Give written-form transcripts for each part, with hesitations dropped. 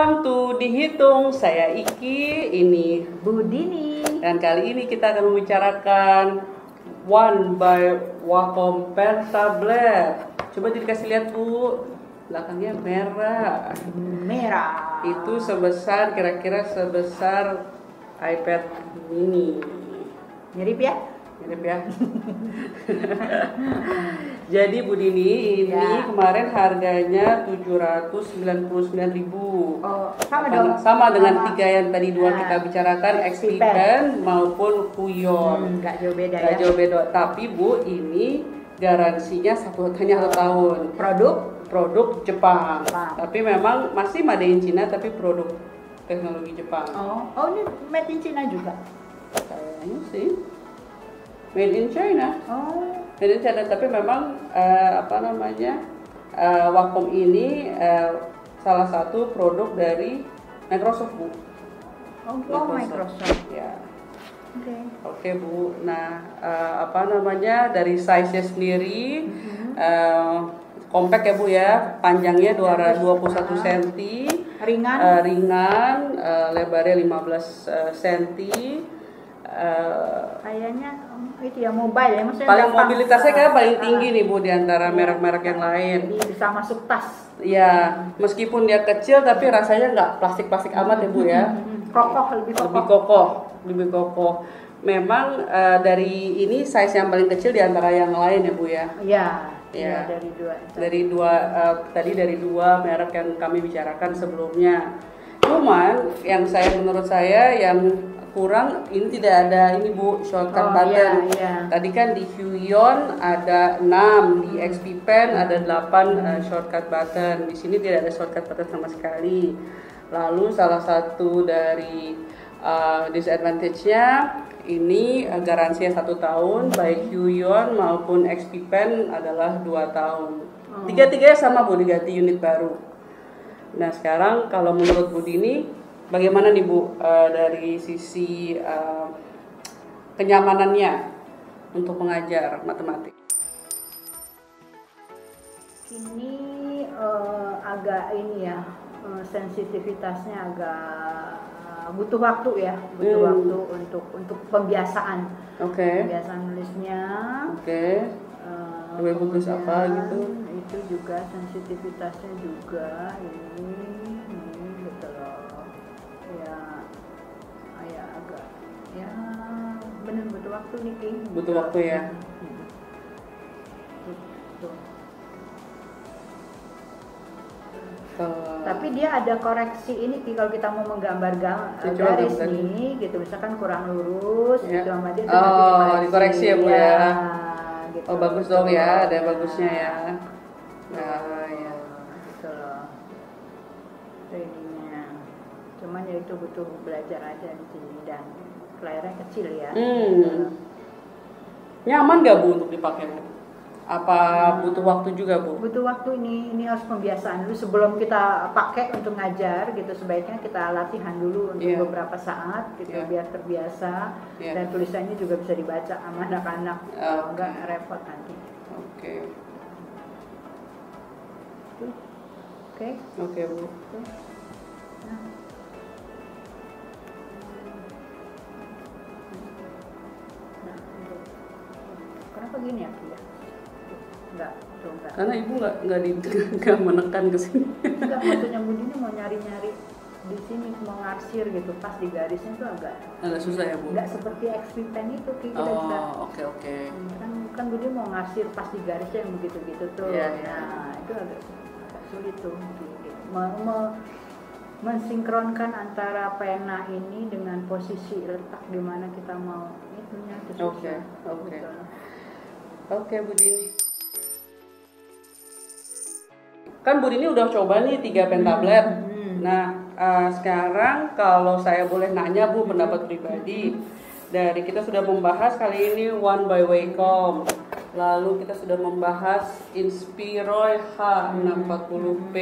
Welcome to Dihitung. Saya Iki, ini Bu Dini. Dan kali ini kita akan membicarakan One by Wacom Pen Tablet. Coba dikasih lihat Bu, belakangnya merah. Merah. Itu kira-kira sebesar iPad mini. Mirip ya? Mirip ya. Jadi Bu Dini, ini ya, kemarin harganya 799.000. Oh, sama dong. Sama dengan tiga yang tadi dua kita bicarakan, XP Pen Pen maupun Huion. Nggak jauh beda Nggak ya. jauh beda. Tapi Bu, ini garansinya hanya 1 tahun. Produk Jepang. Tapi memang masih made in China, tapi produk teknologi Jepang. Oh ini made in China juga? Kayaknya sih made in China. Oh. Made in China, tapi memang Wacom ini salah satu produk dari Microsoft Bu. Microsoft. Ya. Oke. Oke Bu. Nah, dari size-nya sendiri compact ya Bu ya. Panjangnya 221 cm. Ringan, lebarnya 15 cm. Kayaknya itu ya mobile ya, maksudnya paling mobilitasnya kan paling tinggi nih Bu di antara merek-merek yang lain. Jadi bisa masuk tas. Ya, meskipun dia kecil tapi rasanya nggak plastik-plastik amat ya Bu ya. Lebih kokoh. Memang dari ini size yang paling kecil di antara yang lain ya Bu ya. Iya, dari dua merek yang kami bicarakan sebelumnya. Cuman menurut saya yang kurang ini tidak ada ini Bu, shortcut button. Tadi kan di Huion ada 6, di XP Pen ada 8 shortcut button. Di sini tidak ada shortcut button sama sekali. Lalu salah satu dari disadvantage-nya ini garansinya 1 tahun, baik Huion maupun XP Pen adalah 2 tahun. Tiga-tiganya sama Bu, diganti unit baru. Nah sekarang kalau menurut Bu Dini, bagaimana nih Bu dari sisi kenyamanannya untuk mengajar matematik? Ini agak sensitivitasnya agak butuh waktu ya, waktu untuk pembiasaan. Pembiasaan nulisnya. Lebih bagus apa gitu? Itu juga sensitivitasnya juga ini gitu loh. Benar butuh waktu nih King. Butuh waktu ya. Tapi dia ada koreksi ini Ki, kalau kita mau menggambar garis nih gitu, misalkan kurang lurus gitu sama dia dikoreksi ya Bu ya. Gitu. Bagus dong ya, ada bagusnya ya. Gitu loh. Ininya. Cuman ya itu butuh belajar aja di sini dan layarnya kecil ya. Nyaman nggak Bu untuk dipakai Bu? Apa butuh waktu juga Bu? Butuh waktu, ini harus pembiasaan dulu sebelum kita pakai untuk ngajar gitu. Sebaiknya kita latihan dulu untuk beberapa saat gitu biar terbiasa dan tulisannya juga bisa dibaca sama anak-anak. Enggak repot nanti. Oke Bu. Kenapa gini ya? Enggak. Karena Ibu nggak menekan ke sini. Enggak, maksudnya Bu Dini mau nyari-nyari di sini, mau ngarsir gitu, pas di garisnya tuh agak susah ya Bu. Enggak seperti XP Pen itu kita bisa. Oke. Kan Bu Dini mau ngarsir pas di garisnya yang begitu-gitu tuh. Nah, itu agak sulit tuh. Mensinkronkan antara pena ini dengan posisi letak di mana kita mau itunya. Oke Bu Dini. Kan Bu Dini udah coba nih 3 pen tablet. Nah sekarang kalau saya boleh nanya Bu, pendapat pribadi, dari kita sudah membahas kali ini One by Wacom, lalu kita sudah membahas Inspiroy H640p,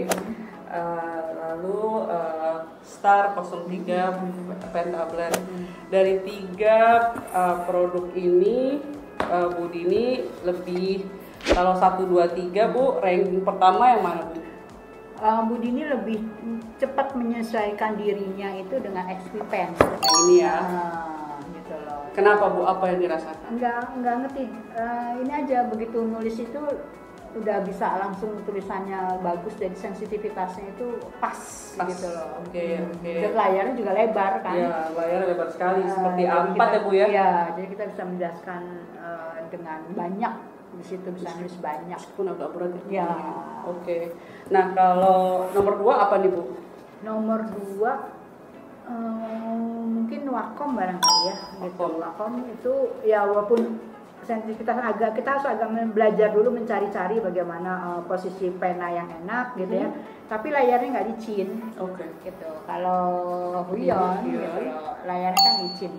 lalu Star 03 pen tablet. Dari 3 produk ini Bu Dini lebih, kalau 1, 2, 3 Bu, ranking pertama yang mana Bu? Bu Dini lebih cepat menyesuaikan dirinya itu dengan XP Pen. Ini ya. Gitu loh. Kenapa Bu? Apa yang dirasakan? Enggak ngerti. Ini aja begitu nulis itu udah bisa langsung tulisannya bagus, jadi sensitivitasnya itu pas. Gitu loh. Oke. Layarnya juga lebar kan? Iya, layarnya lebar sekali seperti A4 ya Bu ya? Iya, jadi kita bisa menjelaskan dengan banyak. Di situ bisa nulis banyak. Pun agak berat ya. Oke. Nah, kalau nomor 2 apa nih Bu? Nomor 2 mungkin Wacom barangkali ya. Wacom itu ya walaupun sensitivitas kita harus agak belajar dulu mencari-cari bagaimana posisi pena yang enak gitu ya. Tapi layarnya nggak licin. Oke. Gitu. Kalau Huion gitu, layarnya kan licin.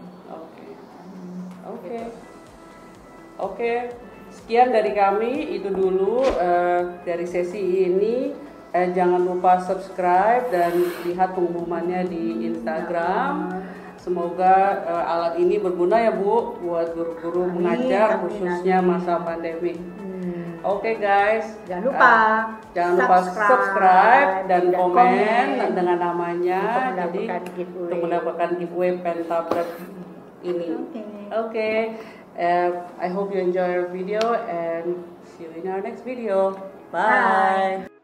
Oke. Sekian dari kami, itu dulu dari sesi ini. Jangan lupa subscribe dan lihat pengumumannya di Instagram. Semoga alat ini berguna ya Bu buat guru-guru mengajar khususnya masa pandemi. Oke guys, jangan lupa subscribe dan komen dengan namanya, jadi untuk mendapatkan giveaway pen tablet ini. Oke. I hope you enjoy our video and see you in our next video. Bye.